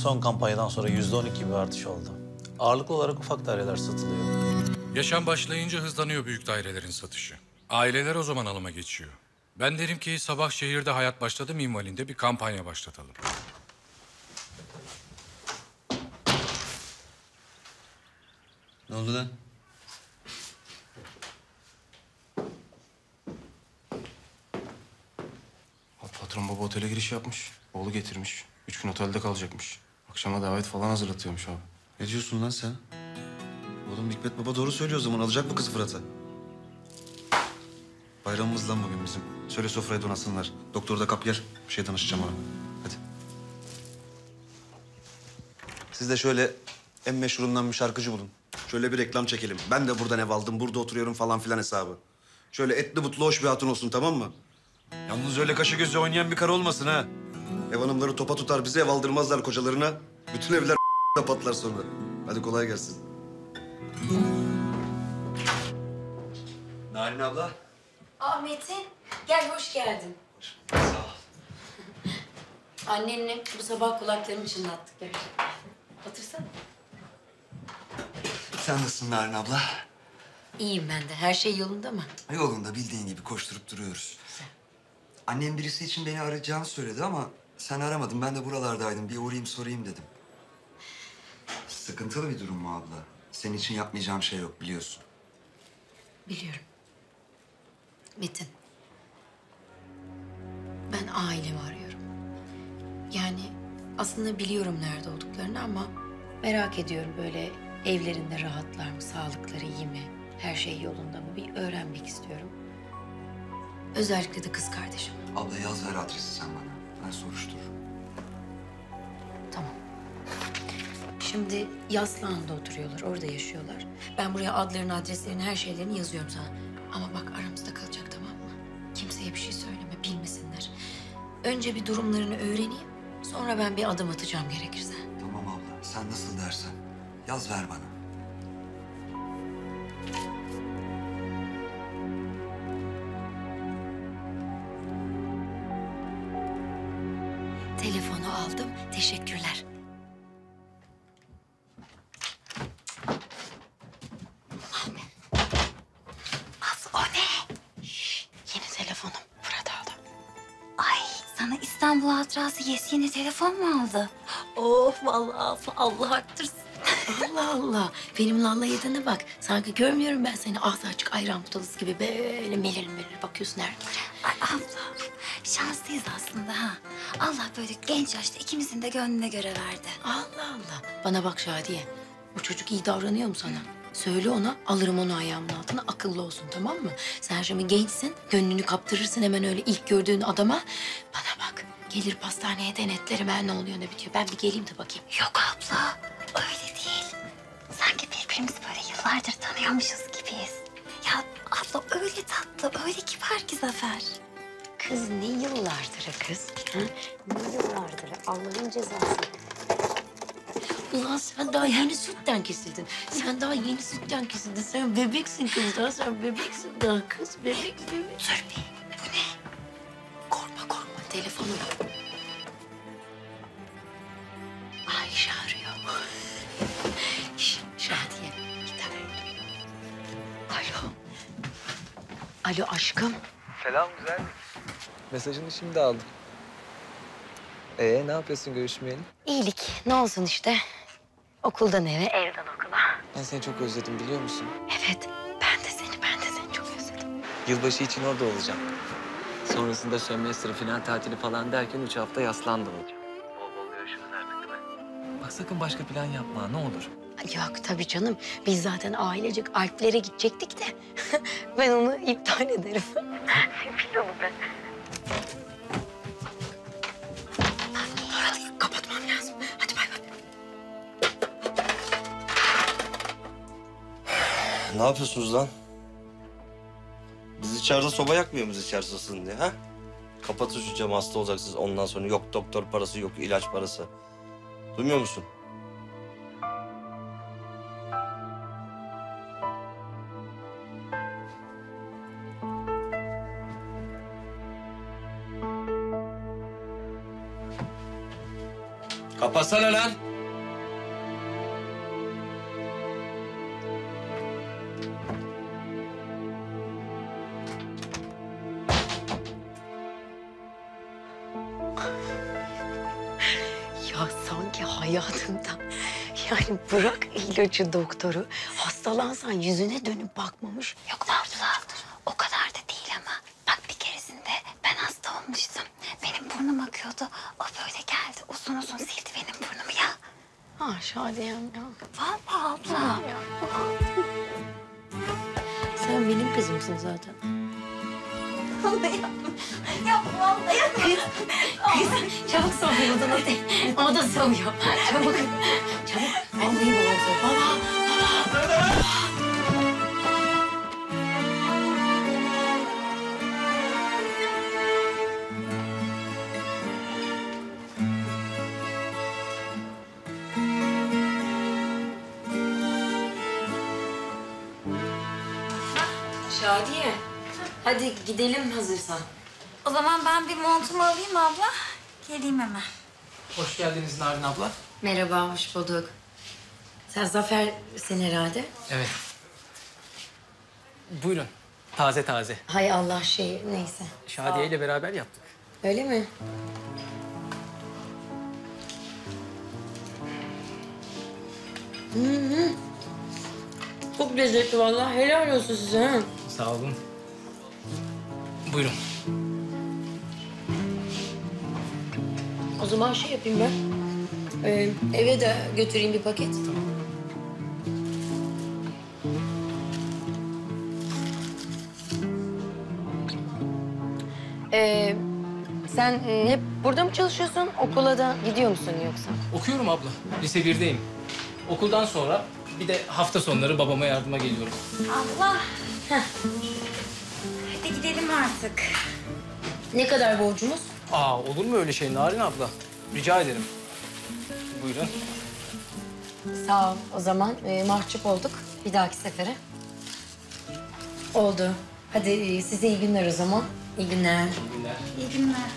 son kampanyadan sonra %12 bir artış oldu. Ağırlıklı olarak ufak daireler satılıyor. Yaşam başlayınca hızlanıyor büyük dairelerin satışı. Aileler o zaman alıma geçiyor. Ben derim ki sabah şehirde hayat başladı minvalinde bir kampanya başlatalım. Ne oldu lan? Patron baba otele giriş yapmış. Oğlu getirmiş. 3 gün otelde kalacakmış. Akşama davet falan hazırlatıyormuş abi. Ne diyorsun lan sen? Oğlum Hikmet Baba doğru söylüyor o zaman. Alacak mı kızı Fırat'a? Bayramımız lan bugün bizim. Söyle sofraya donatsınlar. Doktor da kap yer. Bir şey danışacağım ona. Hadi. Siz de şöyle en meşhurundan bir şarkıcı bulun. Şöyle bir reklam çekelim. Ben de buradan ev aldım, burada oturuyorum falan filan hesabı. Şöyle etli butlu hoş bir hatun olsun, tamam mı? Yalnız öyle kaşı gözü oynayan bir karı olmasın ha. Ev hanımları topa tutar, bize ev aldırmazlar kocalarına. Bütün evler da patlar sonra. Hadi kolay gelsin. Narin abla. Aa Metin, gel hoş geldin. Sağ ol. Annenle bu sabah kulaklarımı çınlattık. Otursana. Sen nasılsın Narin abla? İyiyim ben de. Her şey yolunda mı? Yolunda bildiğin gibi koşturup duruyoruz. Annem birisi için beni arayacağını söyledi ama sen aramadın. Ben de buralardaydım. Bir uğrayayım sorayım dedim. Sıkıntılı bir durum mu abla? Senin için yapmayacağım şey yok biliyorsun. Biliyorum. Metin. Ben ailemi arıyorum. Yani aslında biliyorum nerede olduklarını ama merak ediyorum böyle evlerinde rahatlar mı, sağlıkları iyi mi, her şey yolunda mı bir öğrenmek istiyorum. Özellikle de kız kardeşim. Abla yaz ver adresi sen bana. Ben soruştururum. Tamam. Şimdi Yaslıhan'da oturuyorlar, orada yaşıyorlar. Ben buraya adlarını, adreslerini, her şeylerini yazıyorum sana. Ama bak aramızda kalacak, tamam mı? Kimseye bir şey söyleme, bilmesinler. Önce bir durumlarını öğreneyim, sonra ben bir adım atacağım gerekirse. Tamam abla. Sen nasıl dersen. Yaz ver bana. Telefonu aldım, teşekkürler. Az o ne? Yeni telefonum, Fırat aldı. Ay sana İstanbul Hatırası yeni telefon mu aldı? Of vallahi Allah arttırsın. Allah Allah. Benim Lalla yedene bak. Sanki görmüyorum ben seni ağzı açık ayran butalısı gibi böyle melir melir bakıyorsun her yere. Ay abla şanslıyız aslında ha. Allah böyle genç yaşta ikimizin de gönlüne göre verdi. Allah Allah. Bana bak Şadiye. Bu çocuk iyi davranıyor mu sana? Söyle ona, alırım onu ayağımın altına. Akıllı olsun, tamam mı? Sen şimdi gençsin, gönlünü kaptırırsın hemen öyle ilk gördüğün adama. Bana bak, gelir pastaneye denetlerim her ne oluyor ne bitiyor. Ben bir geleyim de bakayım. Yok abla öyle değil. Sanki birbirimizi böyle yıllardır tanıyormuşuz gibiyiz. Ya abla öyle tatlı, öyle kibar ki Zafer. Kız ne yıllardır kız? Ha? Ne yıllardır Allah'ın cezası. Ulan sen daha yeni sütten kesildin. Sen daha yeni sütten kesildin. Sen bebeksin kız daha. Sen bebeksin daha kız. Bebek. Dur bir, bu ne? Korkma korkma. Telefonu ver. Ayşe arıyor. Şş, Şadiye. Gitar. Alo. Alo aşkım. Selam güzel. Mesajını şimdi aldım. Ne yapıyorsun görüşmeyeli? İyilik. Ne olsun işte. Okuldan eve, evden okula. Ben seni çok özledim biliyor musun? Evet. Ben de seni çok özledim. Yılbaşı için orada olacağım. Sonrasında sömestr, final tatili falan derken 3 hafta Yaslıhan'da olacağım. Bol bol görüşürüz artık değil mi? Bak sakın başka plan yapma ne olur. Yok tabii canım. Biz zaten ailecek Alplere gidecektik de. Ben onu iptal ederim. Planı ben. Hadi kapatmam lazım. Hadi bay bay. Ne yapıyorsunuz lan? Biz içeride soba yakmıyor muyuz içerisi ısın diye ha? Kapatın şu camı hasta olacaksınız ondan sonra yok doktor parası yok ilaç parası. Duymuyor musun? Kapat. Kapatsana lan. Ya sanki hayatımda yani bırak ilacı doktoru hastalansan yüzüne dönüp bakmamış. Yok abla, o kadar da değil ama. Bak bir keresinde ben hasta olmuştum. Benim burnum akıyordu. O böyle geldi. Uzun uzun sildi benim burnumu ya. Ah Şadiyem ya. Vallahi abla. Sen benim kızımsın zaten. Vallahi ya vallahi ya. Çabuk soğuyor odana de. O da soğuyor. Çabuk. Çabuk. Vallahi babam soğuyor. Baba. Şadiye. Hadi gidelim hazırsan. O zaman ben bir montumu alayım abla. Geleyim hemen. Hoş geldiniz Narin abla. Merhaba, hoş bulduk. Sen Zafer'sin herhalde. Evet. Buyurun. Taze taze. Hay Allah neyse. Şadiye ile beraber yaptık. Öyle mi? Hı. Çok lezzetli vallahi. Helal olsun size. Ha? Sağ olun. Buyurun. O zaman yapayım ben. Eve de götüreyim bir paket. Sen hep burada mı çalışıyorsun? Okula da gidiyor musun yoksa? Okuyorum abla. Lise 1'deyim. Okuldan sonra bir de hafta sonları babama yardıma geliyorum. Abla. Hadi gidelim artık. Ne kadar borcumuz? Aa, olur mu öyle şey Narin abla? Rica ederim. Buyurun. Sağ ol. O zaman mahcup olduk. Bir dahaki sefere. Oldu. Hadi size iyi günler o zaman. İyi günler. İyi günler. İyi günler.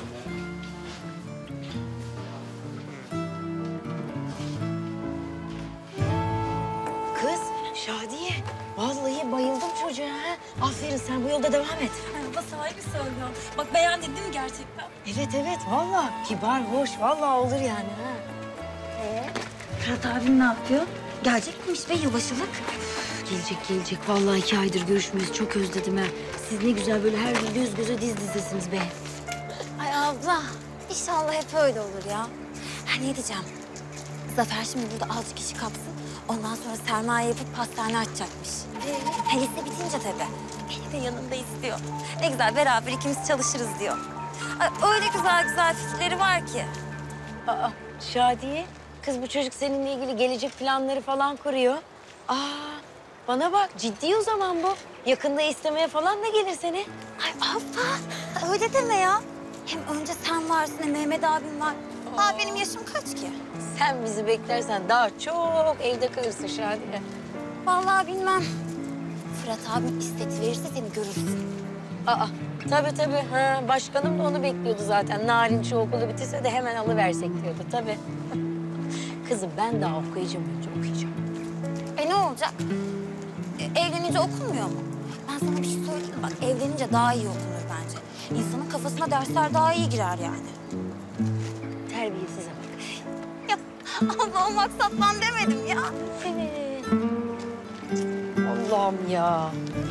Kız, Şadiye. Vallahi bayıldım çocuğa. Ha? Aferin sen bu yolda devam et. Abla sahibi söylüyor. Bak beğendin değil mi gerçekten? Evet vallahi. Kibar, hoş. Vallahi olur yani ha. Fırat abim ne yapıyor? Gelecek miymiş ve yılbaşılık? Gelecek. Vallahi 2 aydır görüşmüyoruz. Çok özledim ha. Siz ne güzel böyle her gün göz göze diz dizesiniz be. Ay abla, inşallah hep öyle olur ya. Ha ne diyeceğim? Zafer şimdi burada azıcık işi kapsın. Ondan sonra sermaye yapıp pastane açacakmış. Ha lise bitince tabii. Beni de yanında istiyor. Ne güzel beraber ikimiz çalışırız diyor. Ay, öyle güzel fikirleri var ki. Aa, Şadiye. Kız bu çocuk seninle ilgili gelecek planları falan kuruyor. Aa, bana bak ciddi o zaman bu. Yakında istemeye falan da gelir seni. Ay abla, öyle deme ya. Hem önce sen varsın, hem Mehmet abim var. Aa, benim yaşım kaç ki? Sen bizi beklersen daha çok evde kalırsın Şadiye. Vallahi bilmem. Fırat abim istedi verirse seni görürsün. Aa, tabii. Ha, başkanım da onu bekliyordu zaten. Narin şu okulu bitirse de hemen alıversek diyordu tabii. Kızım ben daha okuyacağım önce okuyacağım. Ne olacak? Evlenince okunmuyor mu? Ben sana bir şey söyleyeyim mi? Bak evlenince daha iyi okunur bence. İnsanın kafasına dersler daha iyi girer yani. Terbiyesize bak. Ya abla o maksattan demedim ya. Evet. Allah'ım ya.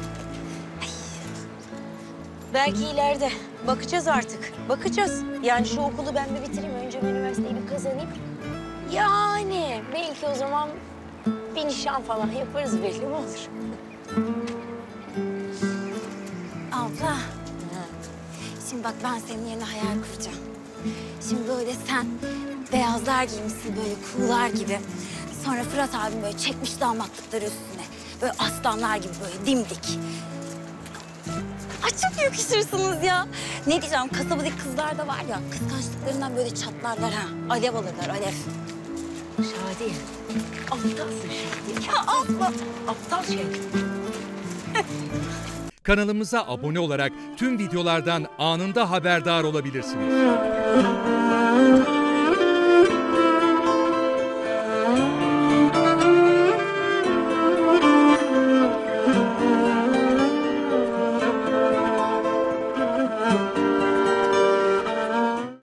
Belki ileride. Bakacağız artık. Bakacağız. Yani şu okulu ben bir bitireyim. Önce ben üniversiteyi bir kazanayım. Yani belki o zaman bir nişan falan yaparız belli mi olur? Abla. Şimdi bak ben senin yerine hayal kuracağım. Şimdi böyle sen beyazlar giymişsin böyle kuğular gibi. Sonra Fırat abim böyle çekmiş damatlıkları üstüne. Böyle aslanlar gibi böyle dimdik. Ay çok yakışırsınız ya. Ne diyeceğim kasabadaki kızlar da var ya kıskançlıklarından böyle çatlarlar ha. Alev alırlar alev. Şadiye. Aptalsın Şadiye. Ya abla. Aptal şey. Kanalımıza abone olarak tüm videolardan anında haberdar olabilirsiniz.